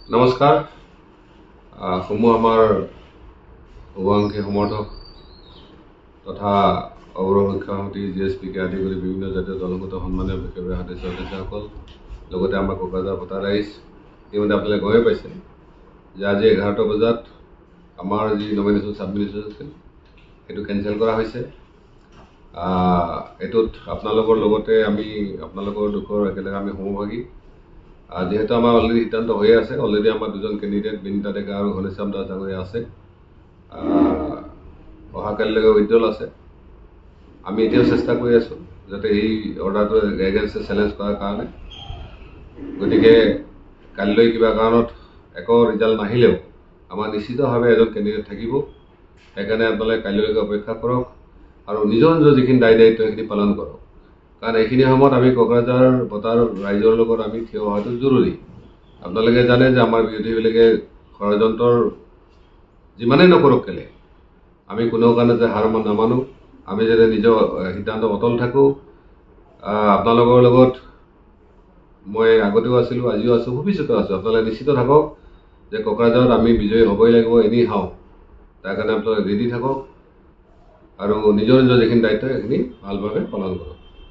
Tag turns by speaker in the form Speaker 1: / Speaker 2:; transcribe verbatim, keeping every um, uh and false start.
Speaker 1: নমস্কাৰ সমূহ আমাৰ শুভাকাংক্ষী সমৰ্থক তথা অগ্ৰহ শিক্ষা সমিতি জি এছ পি কে আদি কৰি বিভিন্ন জাতীয় দলগত সন্মানীয় বিশেষভাৱে সদস্য সদস্যসকল লগতে আমাৰ কোকৰাঝাৰ ভোটাৰ ৰাইজ ইতিমধ্যে আপোনালোকে গমেই পাইছে যে আজি এঘাৰটা বজাত আমাৰ যি নমিনেশ্যন ছাবমিশ্যন আছিল সেইটো কেঞ্চেল কৰা হৈছে। এইটোত আপোনালোকৰ লগতে আমি আপোনালোকৰ দুখৰ একেলগে আমি সমভাগী। যেহেতু আমাৰ অলৰেডি সিদ্ধান্ত হৈ আছে, অলৰেডি আমাৰ দুজন কেণ্ডিডেট বিনিতা ডেকা আৰু ঘনশ্যাম দাস ডাঙৰীয়া আছে, অহাকালিলৈকে উজ্জ্বল আছে। আমি এতিয়াও চেষ্টা কৰি আছোঁ যাতে এই অৰ্ডাৰটো এগেইনষ্টে চেলেঞ্জ কৰাৰ কাৰণে। গতিকে কালিলৈ কিবা কাৰণত একো ৰিজাল্ট নাহিলেও আমাৰ নিশ্চিতভাৱে এজন কেণ্ডিডেট থাকিব। সেইকাৰণে আপোনালোকে কাইলৈকে অপেক্ষা কৰক আৰু নিজৰ নিজৰ যিখিনি দায় দায়িত্ব সেইখিনি পালন কৰক। কাৰণ এইখিনি সময়ত আমি কোকৰাঝাৰ ভোটাৰ ৰাইজৰ লগত আমি থিয় হোৱাটো জৰুৰী। আপোনালোকে জানে যে আমাৰ বিৰোধীবিলাকে ষড়যন্ত্ৰৰ যিমানেই নকৰক কেলে আমি কোনো কাৰণে যে হাৰ নামানো, আমি যাতে নিজৰ সিদ্ধান্ত অটল থাকোঁ। আপোনালোকৰ লগত মই আগতেও আছিলোঁ, আজিও আছোঁ, ভৱিষ্যতেও আছোঁ। আপোনালোকে নিশ্চিত থাকক যে কোকৰাঝাৰত আমি বিজয়ী হ'বই লাগিব, এনেই হাওঁ। তাৰ কাৰণে আপোনালোকে ৰেডি থাকক আৰু নিজৰ নিজৰ যিখিনি দায়িত্ব সেইখিনি ভালভাৱে পালন কৰক।